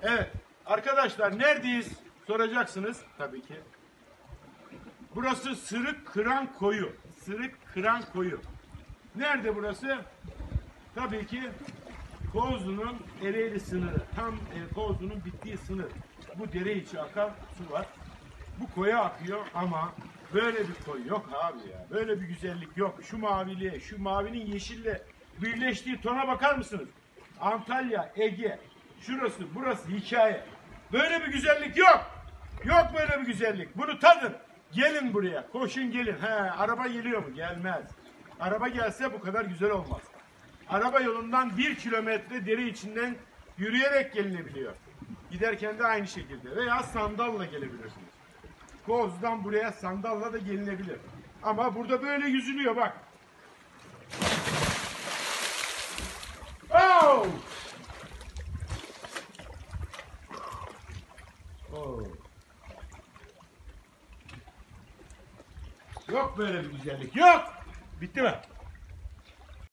Evet. Arkadaşlar neredeyiz? Soracaksınız tabii ki. Burası Sırık Kıran Koyu. Sırık Kıran Koyu. Nerede burası? Tabii ki Kozlu'nun Ereğli sınırı. Tam Kozlu'nun bittiği sınır. Bu dere içi akan su var. Bu koya akıyor ama böyle bir koy yok abi ya. Böyle bir güzellik yok. Şu maviliğe, şu mavinin yeşille birleştiği tona bakar mısınız? Antalya, Ege, şurası, burası hikaye. Böyle bir güzellik yok. Yok böyle bir güzellik. Bunu tadın. Gelin buraya. Koşun gelin. He, araba geliyor mu? Gelmez. Araba gelse bu kadar güzel olmaz. Araba yolundan 1 kilometre dere içinden yürüyerek gelinebiliyor. Giderken de aynı şekilde. Veya sandalla gelebilirsiniz. Koz'dan buraya sandalla da gelinebilir. Ama burada böyle yüzülüyor bak. Oh! Oh. Yok böyle bir güzellik. Yok. Bitti mi?